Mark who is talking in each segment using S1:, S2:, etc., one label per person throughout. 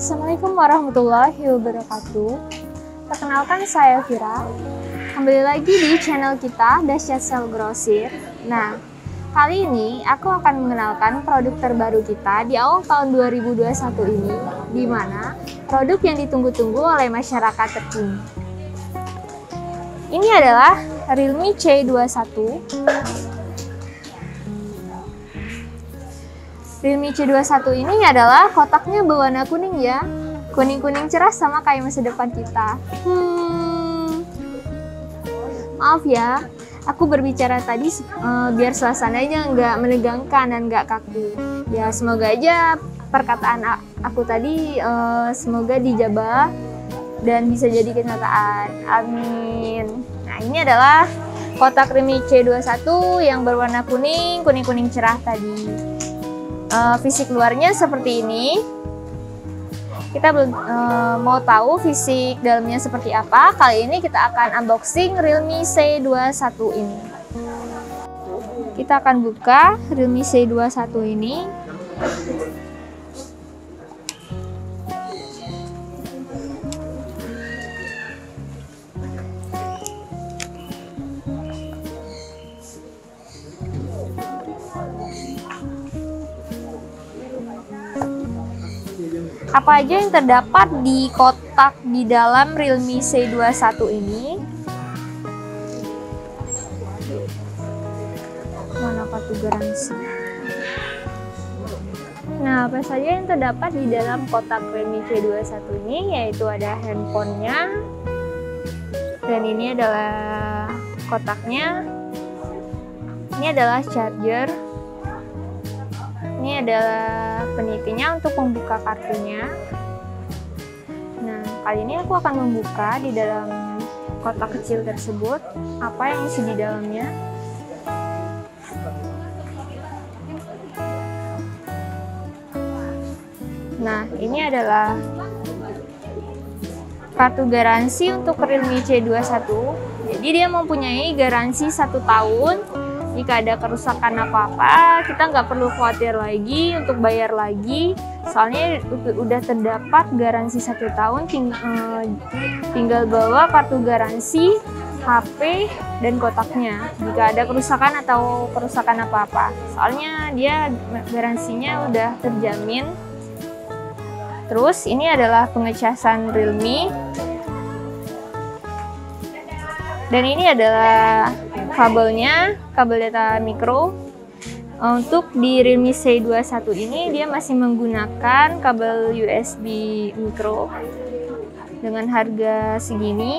S1: Assalamualaikum warahmatullahi wabarakatuh. Perkenalkan, saya Vira. Kembali lagi di channel kita, Dahsyat Sale Grosir. Nah, kali ini aku akan mengenalkan produk terbaru kita di awal tahun 2021 ini, di mana produk yang ditunggu-tunggu oleh masyarakat terkini. Ini adalah Realme C21. Realme C21 ini adalah kotaknya berwarna kuning ya. Kuning-kuning cerah sama kayak masa depan kita. Maaf ya, aku berbicara tadi biar suasananya nggak menegangkan dan nggak kaku. Ya semoga aja perkataan aku tadi semoga dijabah dan bisa jadi kenyataan. Amin. Nah, ini adalah kotak Realme C21 yang berwarna kuning, kuning-kuning cerah tadi. Fisik luarnya seperti ini. Kita belum mau tahu fisik dalamnya seperti apa. Kali ini kita akan unboxing Realme C21 ini. Kita akan buka Realme C21 ini. Apa aja yang terdapat di kotak di dalam Realme C21 ini? Mana kartu garansi? Nah, apa saja yang terdapat di dalam kotak Realme C21 ini? Yaitu ada handphonenya, dan ini adalah kotaknya. Ini adalah charger. Ini adalah penitinya untuk membuka kartunya. Nah, kali ini aku akan membuka di dalam kotak kecil tersebut apa yang isi di dalamnya. Nah, ini adalah kartu garansi untuk Realme C21. Jadi dia mempunyai garansi 1 tahun. Jika ada kerusakan apa-apa, kita nggak perlu khawatir lagi untuk bayar lagi. Soalnya udah terdapat garansi 1 tahun, tinggal bawa kartu garansi, HP, dan kotaknya. Jika ada kerusakan atau kerusakan apa-apa, soalnya dia garansinya udah terjamin. Terus ini adalah pengecasan Realme. Dan ini adalah kabelnya, kabel data micro. Untuk di Realme C21 ini dia masih menggunakan kabel USB micro dengan harga segini.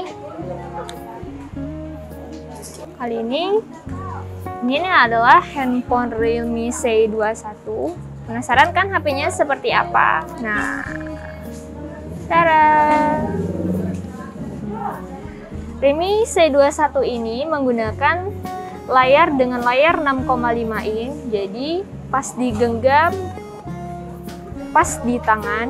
S1: Kali ini adalah handphone Realme C21. Penasaran kan HP-nya seperti apa? Nah, tada! Realme C21 ini menggunakan layar dengan layar 6,5 inch, jadi pas digenggam, pas di tangan.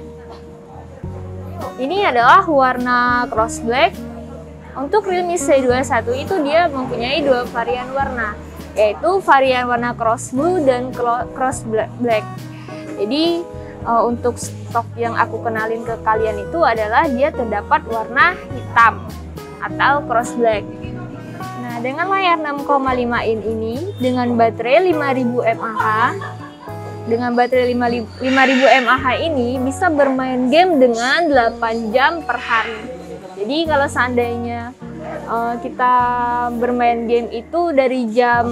S1: Ini adalah warna cross black. Untuk Realme C21 itu dia mempunyai 2 varian warna, yaitu varian warna cross blue dan cross black. Jadi untuk stok yang aku kenalin ke kalian itu adalah dia terdapat warna hitam atau cross black. Nah, dengan layar 6,5 inch ini dengan baterai 5000 mAh, dengan baterai 5000 mAh ini bisa bermain game dengan 8 jam per hari. Jadi kalau seandainya kita bermain game itu dari jam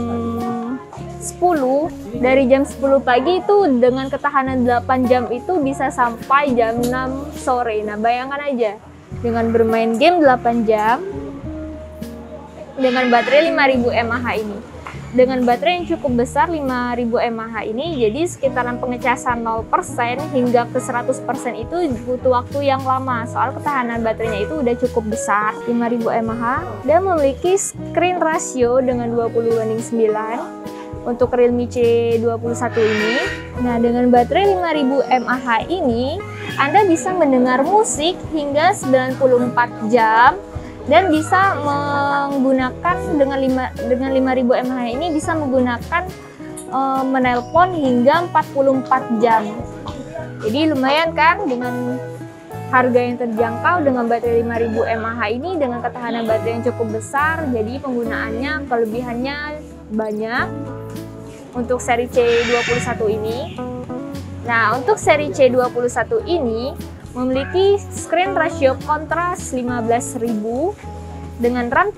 S1: 10 pagi itu dengan ketahanan 8 jam itu bisa sampai jam 6 sore. Nah, bayangkan aja dengan bermain game 8 jam dengan baterai 5000 mAh ini. Dengan baterai yang cukup besar 5000 mAh ini, jadi sekitaran pengecasan 0% hingga ke 100% itu butuh waktu yang lama. Soal ketahanan baterainya itu udah cukup besar, 5000 mAh, dan memiliki screen ratio dengan 20:9 untuk Realme C21 ini. Nah, dengan baterai 5000 mAh ini, Anda bisa mendengar musik hingga 94 jam dan bisa menggunakan dengan 5000 mAh ini bisa menggunakan menelpon hingga 44 jam. Jadi lumayan kan dengan harga yang terjangkau, dengan baterai 5000 mAh ini dengan ketahanan baterai yang cukup besar. Jadi penggunaannya, kelebihannya banyak untuk seri C21 ini. Nah, untuk seri C21 ini memiliki screen ratio kontras 15.000 dengan RAM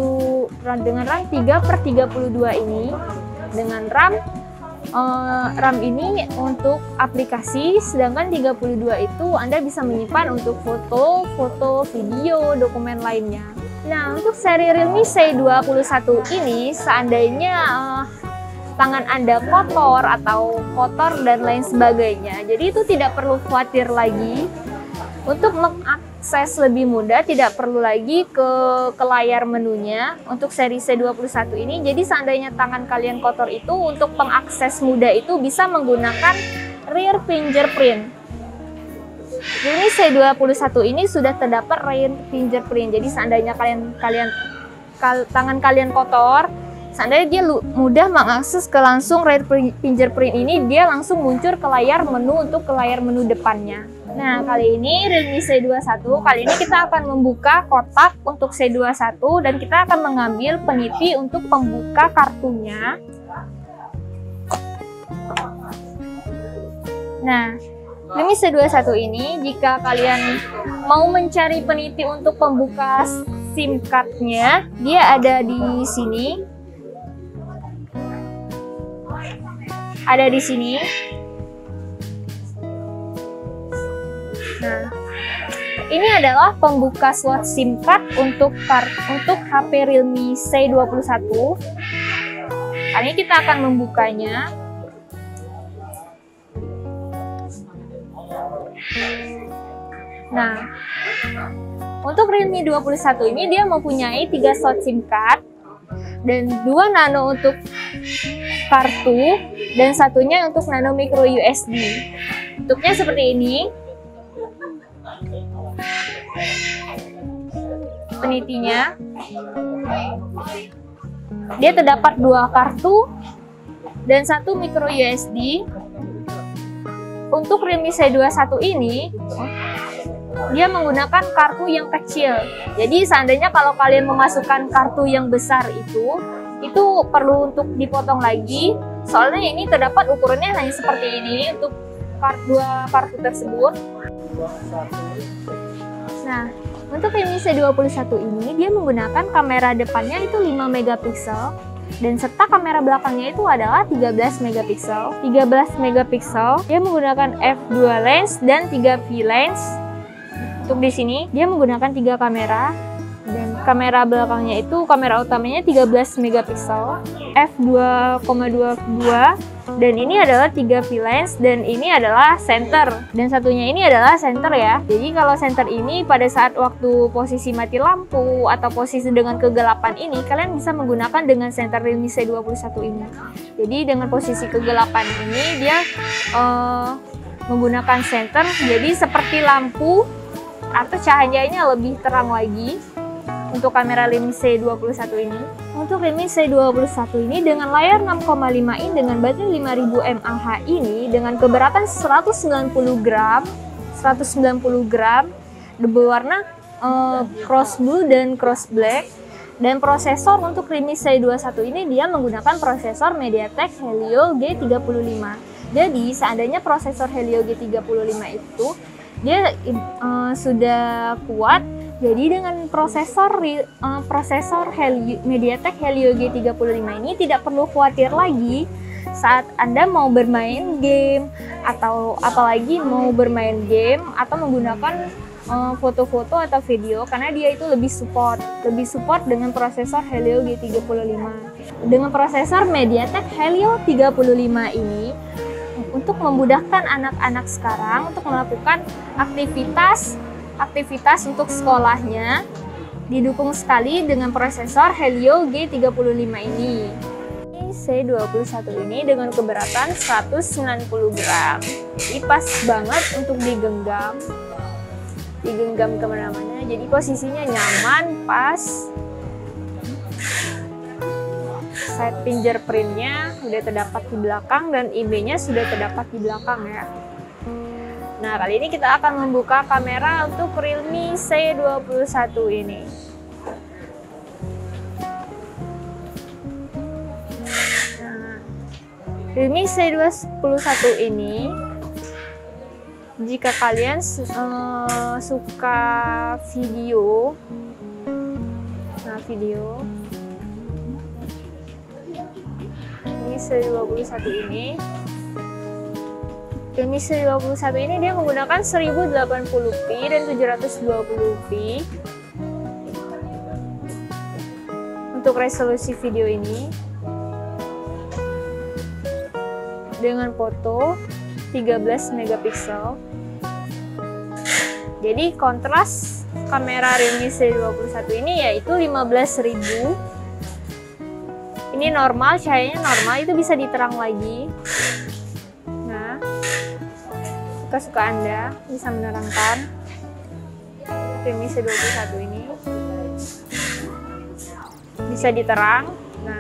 S1: 3/32 ini. Dengan RAM ini untuk aplikasi, sedangkan 32 itu Anda bisa menyimpan untuk foto, video, dokumen lainnya. Nah, untuk seri Realme C21 ini, seandainya tangan Anda kotor dan lain sebagainya, jadi itu tidak perlu khawatir lagi. Untuk mengakses lebih mudah, tidak perlu lagi ke layar menunya untuk seri C21 ini. Jadi seandainya tangan kalian kotor itu, untuk pengakses mudah itu bisa menggunakan rear fingerprint. Ini C21 ini sudah terdapat rear fingerprint. Jadi seandainya tangan kalian kotor, seandainya dia mudah mengakses ke langsung rear fingerprint ini, dia langsung muncul ke layar menu untuk ke layar menu depannya. Nah, kali ini Realme C21, kali ini kita akan membuka kotak untuk C21 dan kita akan mengambil peniti untuk pembuka kartunya. Nah, Realme C21 ini, jika kalian mau mencari peniti untuk pembuka SIM card-nya, dia ada di sini. Ada di sini. Nah, ini adalah pembuka slot SIM card untuk HP Realme C21. Kali ini kita akan membukanya. Nah, untuk Realme 21 ini dia mempunyai 3 slot SIM card dan 2 nano untuk kartu dan satunya untuk nano micro USB. Bentuknya seperti ini. Penitinya, dia terdapat 2 kartu dan 1 micro USB. Untuk Realme C21 ini, dia menggunakan kartu yang kecil. Jadi seandainya kalau kalian memasukkan kartu yang besar itu perlu untuk dipotong lagi. Soalnya ini terdapat ukurannya hanya seperti ini untuk 2 kartu tersebut. Nah, untuk Realme C21 ini dia menggunakan kamera depannya itu 5 megapiksel dan serta kamera belakangnya itu adalah 13 megapiksel. 13 megapiksel, dia menggunakan f2 lens dan 3v lens. Untuk di sini dia menggunakan 3 kamera dan kamera belakangnya itu kamera utamanya 13 megapiksel, f2,22 dan ini adalah 3v lens dan ini adalah center dan satunya ini adalah center ya. Jadi kalau center ini pada saat waktu posisi mati lampu atau posisi dengan kegelapan ini, kalian bisa menggunakan dengan center Realme C21 ini. Jadi dengan posisi kegelapan ini dia menggunakan center, jadi seperti lampu atau cahayanya lebih terang lagi untuk kamera Realme C21 ini. Untuk Realme C21 ini dengan layar 6,5 in dengan baterai 5000 mAh ini dengan keberatan 190 gram, berwarna cross blue dan cross black. Dan prosesor untuk Realme C21 ini dia menggunakan prosesor MediaTek Helio G35. Jadi seandainya prosesor Helio G35 itu dia sudah kuat. Jadi dengan prosesor MediaTek Helio G35 ini tidak perlu khawatir lagi saat Anda mau bermain game atau apalagi mau bermain game atau menggunakan foto-foto atau video, karena dia itu lebih support dengan prosesor Helio G35. Dengan prosesor MediaTek Helio 35 ini untuk memudahkan anak-anak sekarang untuk melakukan aktivitas untuk sekolahnya, didukung sekali dengan prosesor Helio G35 ini. C21 ini dengan keberatan 190 gram. Jadi pas banget untuk digenggam kemana-mana. Jadi posisinya nyaman, pas. Side fingerprintnya sudah terdapat di belakang dan IB-nya sudah terdapat di belakang ya. Nah, kali ini kita akan membuka kamera untuk Realme C21 ini. Nah, Realme C21 ini, jika kalian suka video, ini C21 ini, Realme C21 ini dia menggunakan 1080p dan 720p untuk resolusi video ini, dengan foto 13 megapiksel. Jadi kontras kamera Realme C21 ini yaitu 15.000. Ini normal, cahayanya normal, itu bisa diterang lagi. Nah, suka Anda bisa menerangkan Realme C21 ini. Bisa diterang. Nah,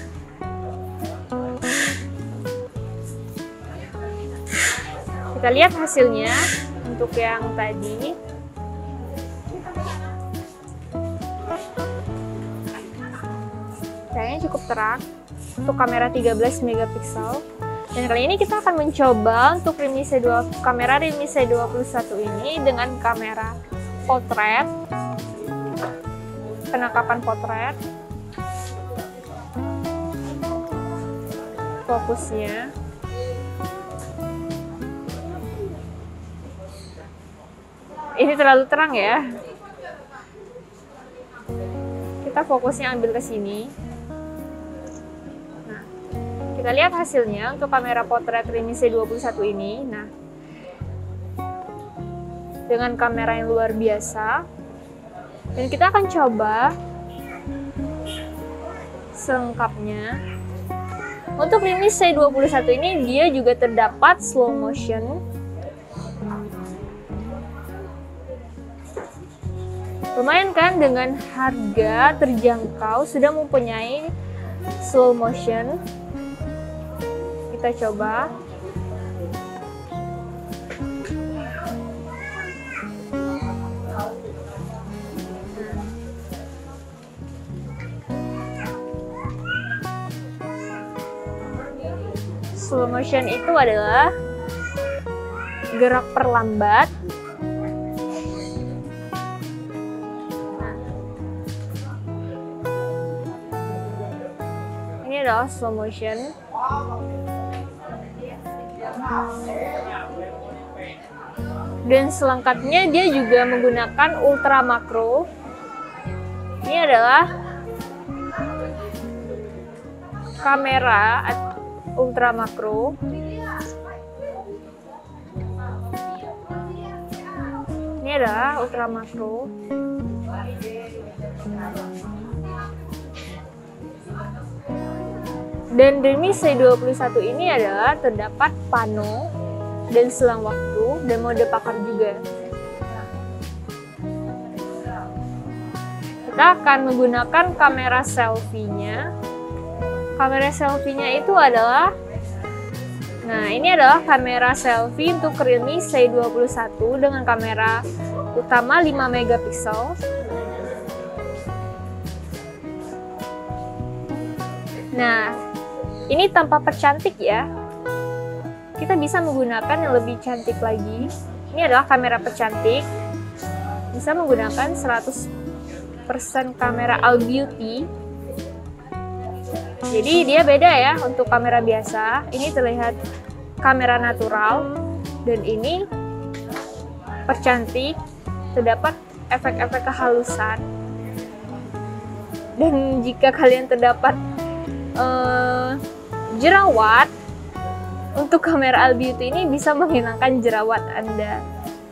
S1: kita lihat hasilnya untuk yang tadi. Cahayanya cukup terang untuk kamera 13 megapiksel. Dan kali ini kita akan mencoba untuk kamera Realme C21 ini dengan kamera potret, penangkapan potret, fokusnya. Ini terlalu terang ya. Kita fokusnya ambil ke sini. Nah, kita lihat hasilnya untuk kamera potret Realme C21 ini. Nah, dengan kamera yang luar biasa. Dan kita akan coba selengkapnya. Untuk Realme C21 ini dia juga terdapat slow motion. Lumayan kan, dengan harga terjangkau sudah mempunyai slow motion. Kita coba. Slow motion itu adalah gerak perlambat. Ini adalah slow motion. Dan selengkapnya dia juga menggunakan ultra makro. Ini adalah kamera ultra makro. Ini adalah ultra makro. Dan Realme C21 ini adalah terdapat pano dan selang waktu dan mode pakar juga. Kita akan menggunakan kamera selfie-nya. Kamera selfie-nya itu adalah, nah ini adalah kamera selfie untuk Realme C21 dengan kamera utama 5 megapiksel. Nah, ini tanpa percantik ya. Kita bisa menggunakan yang lebih cantik lagi. Ini adalah kamera percantik. Bisa menggunakan 100% kamera All Beauty. Jadi dia beda ya untuk kamera biasa. Ini terlihat kamera natural. Dan ini percantik. Terdapat efek-efek kehalusan. Dan jika kalian terdapat jerawat, untuk kamera All Beauty ini bisa menghilangkan jerawat Anda.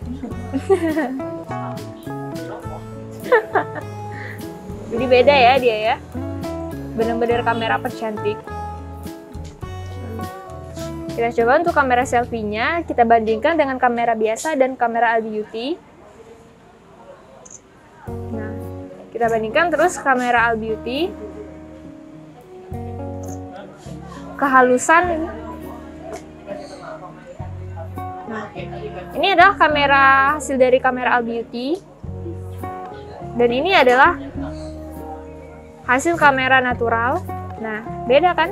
S1: Jadi beda ya dia ya, benar-benar kamera percantik. Kita coba untuk kamera selfie-nya, kita bandingkan dengan kamera biasa dan kamera All Beauty. Nah, kita bandingkan terus kamera All Beauty. Nah, ini adalah kamera hasil dari kamera Albeauty. Dan ini adalah hasil kamera natural. Nah, beda kan?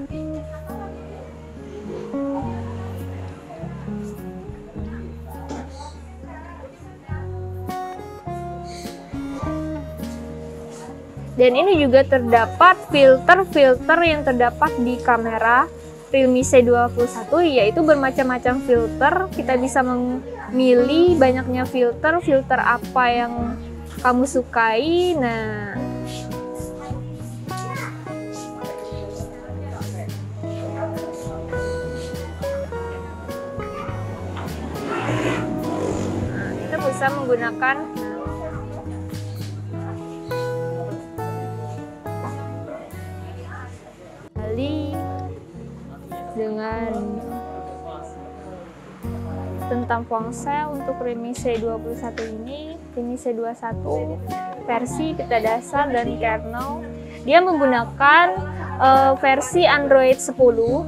S1: Dan ini juga terdapat filter-filter yang terdapat di kamera Realme C21, yaitu bermacam-macam filter. Kita bisa memilih banyaknya filter apa yang kamu sukai. Nah, kita bisa menggunakan dengan tentang ponsel untuk Realme C21 ini. Realme C21 versi pita dasar dan kernel, dia menggunakan versi Android 10,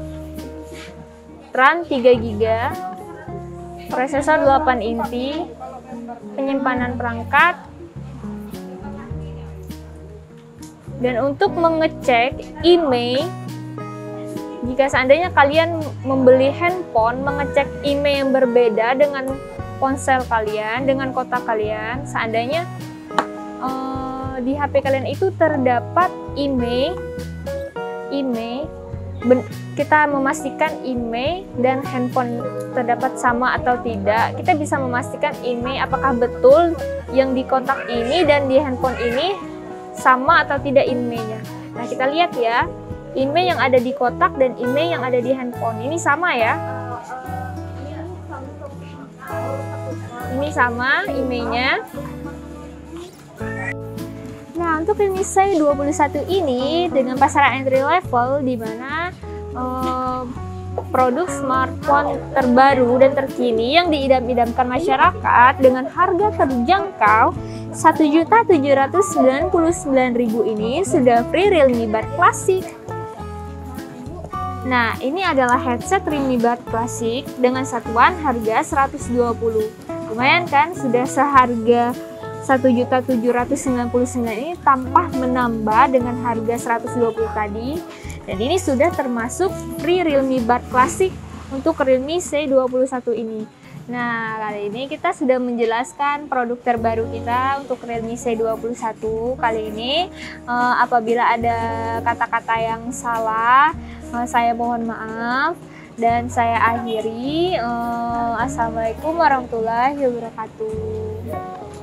S1: RAM 3GB, prosesor 8 inci, penyimpanan perangkat. Dan untuk mengecek IMEI, jika seandainya kalian membeli handphone, mengecek IMEI yang berbeda dengan ponsel kalian, dengan kotak kalian, seandainya di HP kalian itu terdapat IMEI, kita memastikan IMEI dan handphone terdapat sama atau tidak. Kita bisa memastikan IMEI apakah betul yang di kotak ini dan di handphone ini sama atau tidak IMEI-nya. Nah, kita lihat ya. IMEI yang ada di kotak dan IMEI yang ada di handphone ini sama ya. Ini sama IMEI-nya. Nah, untuk Realme C21 ini dengan pasaran entry level, di mana produk smartphone terbaru dan terkini yang diidam-idamkan masyarakat dengan harga terjangkau 1.799.000 ini sudah free Realme Buds Classic. Nah, ini adalah headset Realme Buds Classic dengan satuan harga 120. Lumayan kan, sudah seharga 1.799.000 ini tanpa menambah dengan harga 120 tadi. Dan ini sudah termasuk free Realme Buds Classic untuk Realme C21 ini. Nah, kali ini kita sudah menjelaskan produk terbaru kita untuk Realme C21. Kali ini apabila ada kata-kata yang salah, saya mohon maaf. Dan saya akhiri. Assalamualaikum warahmatullahi wabarakatuh.